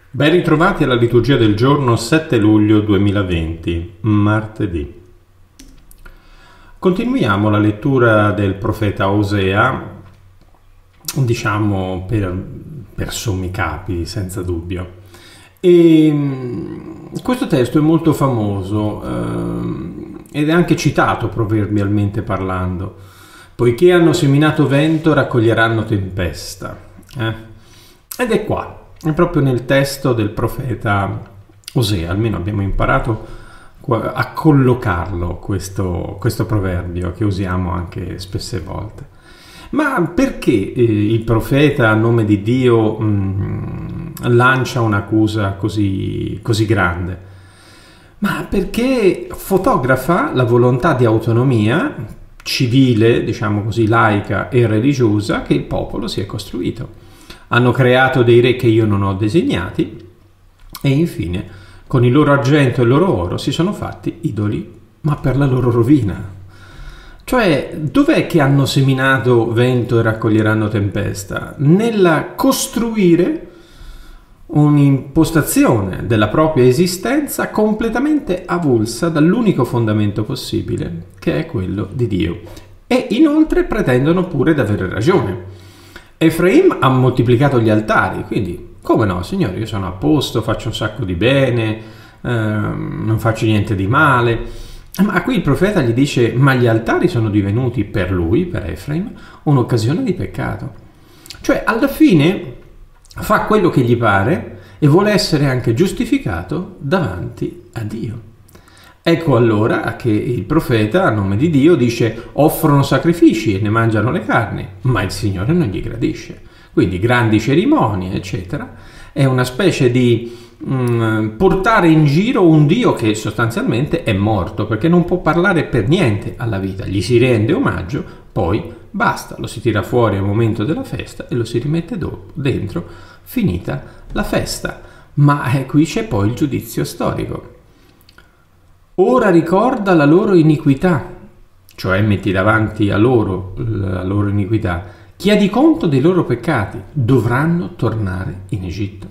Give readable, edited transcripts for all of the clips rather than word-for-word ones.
Ben ritrovati alla liturgia del giorno 7 luglio 2020, martedì. Continuiamo la lettura del profeta Osea, diciamo per sommi capi, senza dubbio. E questo testo è molto famoso ed è anche citato proverbialmente parlando. Poiché hanno seminato vento, raccoglieranno tempesta. Ed è qua. È proprio nel testo del profeta Osea, almeno abbiamo imparato a collocarlo questo proverbio che usiamo anche spesse volte. Ma perché il profeta a nome di Dio lancia un'accusa così grande? Ma perché fotografa la volontà di autonomia civile, diciamo così, laica e religiosa che il popolo si è costruito. Hanno creato dei re che io non ho disegnati e infine con il loro argento e il loro oro si sono fatti idoli, ma per la loro rovina. Cioè, dov'è che hanno seminato vento e raccoglieranno tempesta? Nella costruire un'impostazione della propria esistenza completamente avulsa dall'unico fondamento possibile, che è quello di Dio. E inoltre pretendono pure di avere ragione. Efraim ha moltiplicato gli altari, quindi come no, Signore, io sono a posto, faccio un sacco di bene, non faccio niente di male. Ma qui il profeta gli dice, ma gli altari sono divenuti per lui, per Efraim, un'occasione di peccato. Cioè, alla fine fa quello che gli pare e vuole essere anche giustificato davanti a Dio. Ecco allora che il profeta, a nome di Dio, dice offrono sacrifici e ne mangiano le carni, ma il Signore non gli gradisce. Quindi grandi cerimonie, eccetera, è una specie di portare in giro un Dio che sostanzialmente è morto, perché non può parlare per niente alla vita. Gli si rende omaggio, poi basta, lo si tira fuori al momento della festa e lo si rimette dentro, finita la festa. Ma qui c'è poi il giudizio storico. Ora ricorda la loro iniquità, cioè metti davanti a loro la loro iniquità. Chiedi conto dei loro peccati, dovranno tornare in Egitto.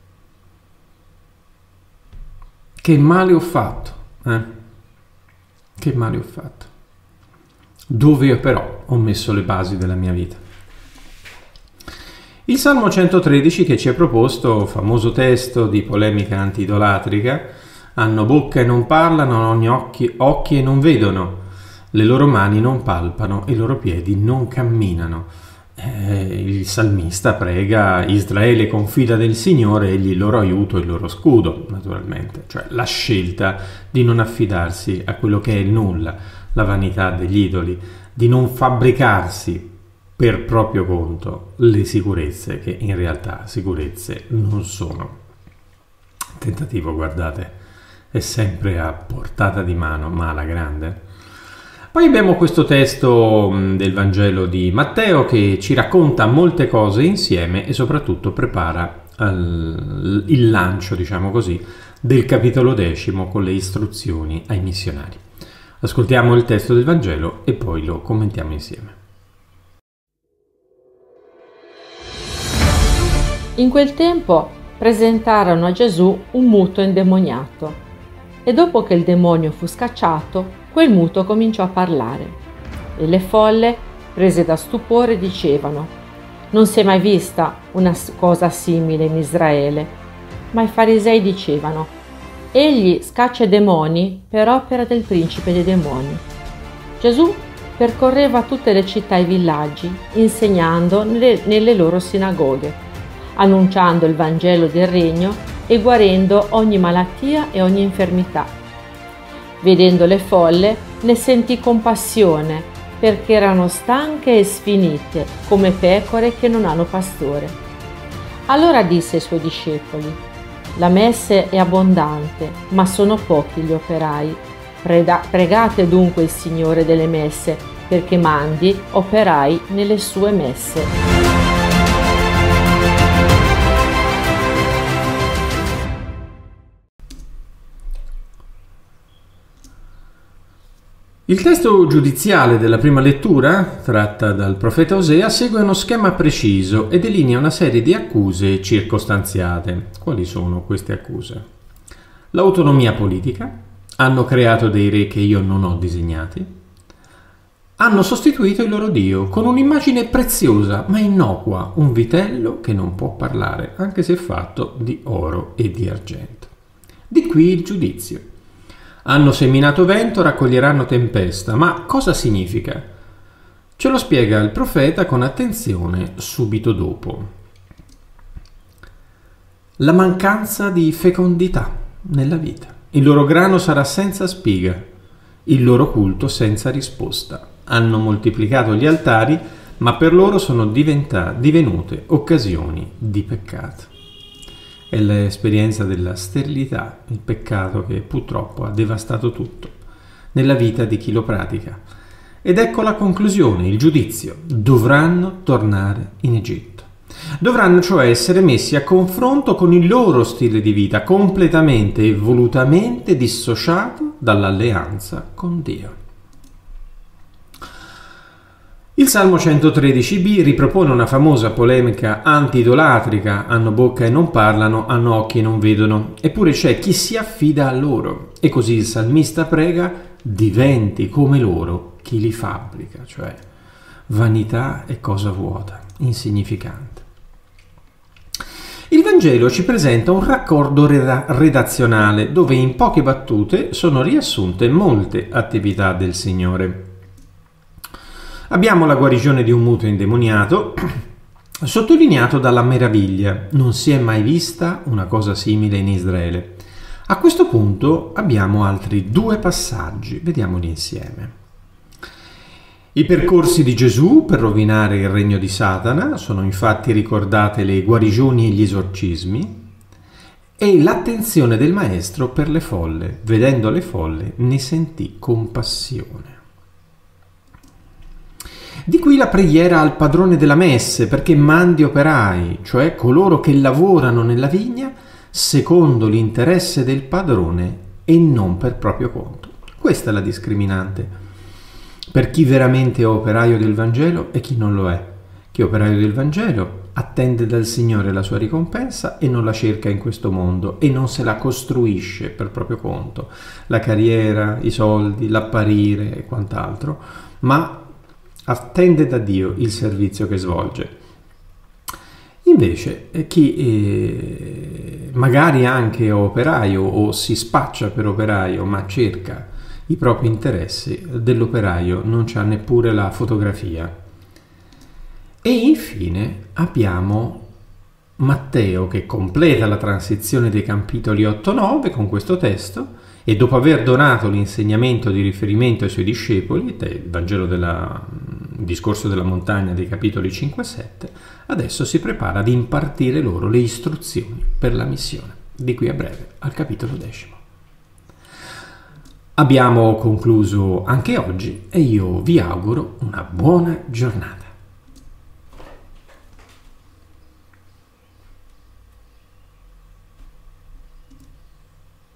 Che male ho fatto, Che male ho fatto. Dove però ho messo le basi della mia vita? Il Salmo 113 che ci è proposto, famoso testo di polemica anti-idolatrica, hanno bocca e non parlano, hanno occhi e non vedono, le loro mani non palpano e i loro piedi non camminano. Il salmista prega Israele confida nel Signore, egli il loro aiuto e il loro scudo, naturalmente. Cioè la scelta di non affidarsi a quello che è il nulla, la vanità degli idoli, di non fabbricarsi per proprio conto le sicurezze, che in realtà sicurezze non sono. Tentativo, guardate, è sempre a portata di mano, ma alla grande. Poi abbiamo questo testo del Vangelo di Matteo che ci racconta molte cose insieme e soprattutto prepara il lancio, diciamo così, del capitolo 10 con le istruzioni ai missionari. Ascoltiamo il testo del Vangelo e poi lo commentiamo insieme. In quel tempo presentarono a Gesù un muto indemoniato. E dopo che il demonio fu scacciato, quel muto cominciò a parlare. E le folle, prese da stupore, dicevano: non si è mai vista una cosa simile in Israele. Ma i farisei dicevano: egli scaccia i demoni per opera del principe dei demoni. Gesù percorreva tutte le città e i villaggi, insegnando nelle loro sinagoghe, annunciando il Vangelo del Regno e guarendo ogni malattia e ogni infermità. Vedendo le folle, ne sentì compassione, perché erano stanche e sfinite, come pecore che non hanno pastore. Allora disse ai suoi discepoli: la messe è abbondante, ma sono pochi gli operai. Pregate dunque il Signore delle messe, perché mandi operai nelle sue messe. Il testo giudiziale della prima lettura, tratta dal profeta Osea, segue uno schema preciso e delinea una serie di accuse circostanziate. Quali sono queste accuse? L'autonomia politica, hanno creato dei re che io non ho disegnati, hanno sostituito il loro Dio con un'immagine preziosa ma innocua, un vitello che non può parlare, anche se è fatto di oro e di argento. Di qui il giudizio. Hanno seminato vento, raccoglieranno tempesta. Ma cosa significa? Ce lo spiega il profeta con attenzione subito dopo. La mancanza di fecondità nella vita. Il loro grano sarà senza spiga, il loro culto senza risposta. Hanno moltiplicato gli altari, ma per loro sono divenute occasioni di peccato. È l'esperienza della sterilità, il peccato che purtroppo ha devastato tutto nella vita di chi lo pratica. Ed ecco la conclusione, il giudizio. Dovranno tornare in Egitto. Dovranno cioè essere messi a confronto con il loro stile di vita, completamente e volutamente dissociato dall'alleanza con Dio. Il Salmo 113b ripropone una famosa polemica anti-idolatrica: hanno bocca e non parlano, hanno occhi e non vedono, eppure c'è chi si affida a loro. E così il salmista prega: diventi come loro chi li fabbrica, cioè vanità e cosa vuota, insignificante. Il Vangelo ci presenta un raccordo redazionale dove in poche battute sono riassunte molte attività del Signore. Abbiamo la guarigione di un muto indemoniato, sottolineato dalla meraviglia. Non si è mai vista una cosa simile in Israele. A questo punto abbiamo altri due passaggi, vediamoli insieme. I percorsi di Gesù per rovinare il regno di Satana, sono infatti ricordate le guarigioni e gli esorcismi, e l'attenzione del Maestro per le folle. Vedendo le folle ne sentì compassione. Di qui la preghiera al padrone della messe perché mandi operai, cioè coloro che lavorano nella vigna secondo l'interesse del padrone e non per proprio conto. Questa è la discriminante per chi veramente è operaio del Vangelo e chi non lo è. Chi è operaio del Vangelo attende dal Signore la sua ricompensa e non la cerca in questo mondo e non se la costruisce per proprio conto, la carriera, i soldi, l'apparire e quant'altro, ma attende da Dio il servizio che svolge. Invece chi magari anche è operaio o si spaccia per operaio ma cerca i propri interessi, dell'operaio non c'ha neppure la fotografia. E infine abbiamo Matteo che completa la transizione dei capitoli 8-9 con questo testo e dopo aver donato l'insegnamento di riferimento ai suoi discepoli, il Vangelo il discorso della montagna dei capitoli 5-7, adesso si prepara ad impartire loro le istruzioni per la missione, di qui a breve al capitolo 10. Abbiamo concluso anche oggi e io vi auguro una buona giornata.